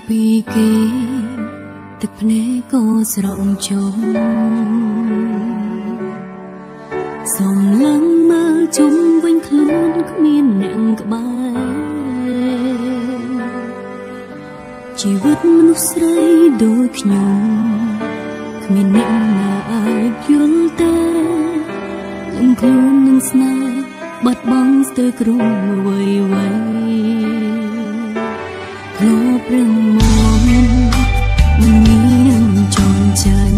ពីគេទឹកភ្នែកក៏ស្រក់ជុំសូមឡើងមកជុំវិញខ្លួនគ្មានអ្នកក្បែរជីវិតមនុស្សស្រីដូចខ្ញុំគ្មានអ្នកណាអាចយល់ទេនឹងខ្លួននឹងស្នេហ៍បាត់បង់ស្ទើរគ្រប់អ្វីធ្លាប់រឹងមាំមិនមានចងចាញ់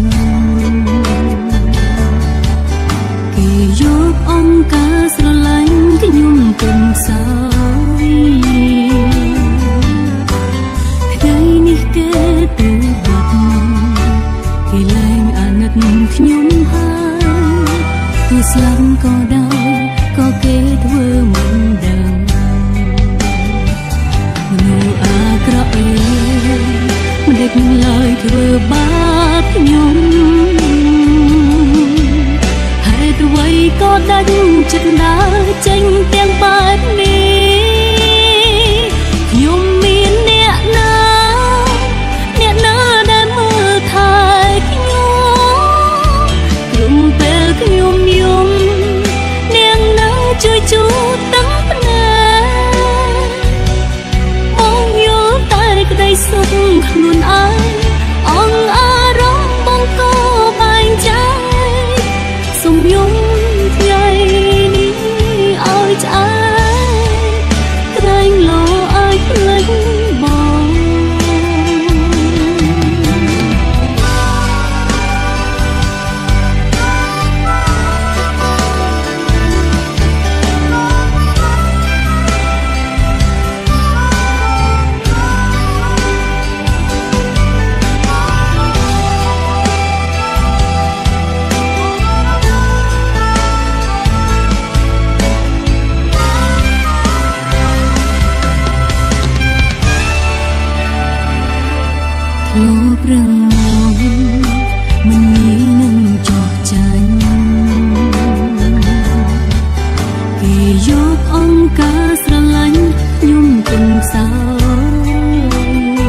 គេយកអង្គការស្រឡាញ់ខ្ញុំទុំសោយថ្ងៃនេះគេទៅបាត់គេលែងអាណិតខ្ញុំហើយគឺស្លាប់ក៏ដោយក៏គេធ្វើមិនដឹងមនុស្សអាក្រក់មិនដេកនឹងឡើយធ្វើបាបខ្ញុំហេតុអ្វីក៏ដាច់ចិត្តដើរចេញទាំងបែបនេះខ្ញុំមានអ្នកណាដែលមើលថែខ្ញុំក្រុមពេលខ្ញុំយំនាងនៅជួយជួទាំងភ្នែកបងយល់តែក្តីសុខខ្លួនឯងអងអារម្មណ៍បងក៏បែងចែកសូមយំថ្ងៃនេះឲ្យឆ្អែតក្រែងលោឲ្យភ្លេចបងលោករឹងមាំមិនងាយនឹងចោះចាញ់គេយកអង្គការស្រឡាញ់ខ្ញុំទុំសោយ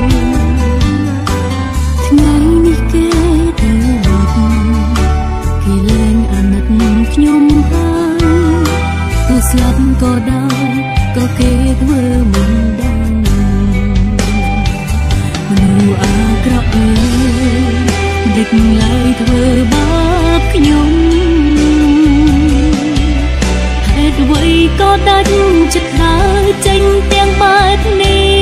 ថ្ងៃនេះគេទៅបាត់គេលែងអាណិតខ្ញុំហើយទោះស្លាប់ក៏ដោយក៏គេធ្វើមិនដឹងមនុស្សអាក្រក់ដេកឡើយធ្វើបាបខ្ញុំហេតុអ្វីក៏ដាច់ចិត្តដើរចេញទាំងបែបនេះ